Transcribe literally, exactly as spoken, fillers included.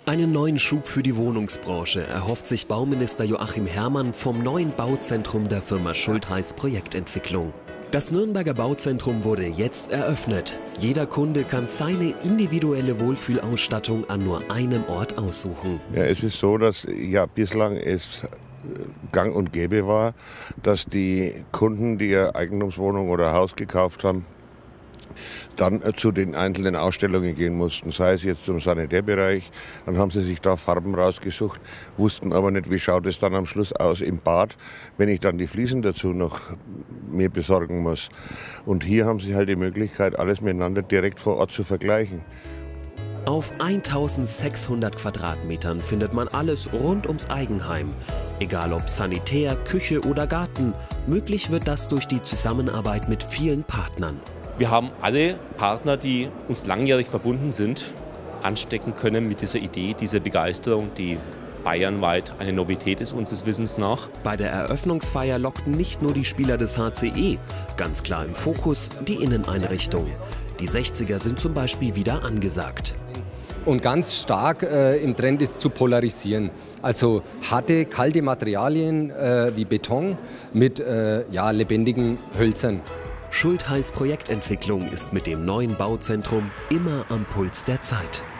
Einen neuen Schub für die Wohnungsbranche erhofft sich Bauminister Joachim Herrmann vom neuen Bauzentrum der Firma Schultheiß Projektentwicklung. Das Nürnberger Bauzentrum wurde jetzt eröffnet. Jeder Kunde kann seine individuelle Wohlfühlausstattung an nur einem Ort aussuchen. Ja, es ist so, dass ja bislang es gang und gäbe war, dass die Kunden, die ihr Eigentumswohnung oder Haus gekauft haben, dann zu den einzelnen Ausstellungen gehen mussten, sei es jetzt zum Sanitärbereich, dann haben sie sich da Farben rausgesucht, wussten aber nicht, wie schaut es dann am Schluss aus im Bad, wenn ich dann die Fliesen dazu noch mir besorgen muss. Und hier haben sie halt die Möglichkeit, alles miteinander direkt vor Ort zu vergleichen. Auf eintausendsechshundert Quadratmetern findet man alles rund ums Eigenheim. Egal ob Sanitär, Küche oder Garten, möglich wird das durch die Zusammenarbeit mit vielen Partnern. Wir haben alle Partner, die uns langjährig verbunden sind, anstecken können mit dieser Idee, dieser Begeisterung, die bayernweit eine Novität ist unseres Wissens nach. Bei der Eröffnungsfeier lockten nicht nur die Spieler des H C E, ganz klar im Fokus die Inneneinrichtung. Die sechziger sind zum Beispiel wieder angesagt. Und ganz stark äh, im Trend ist zu polarisieren. Also harte, kalte Materialien äh, wie Beton mit äh, ja, lebendigen Hölzern. Schultheiß Projektentwicklung ist mit dem neuen Bauzentrum immer am Puls der Zeit.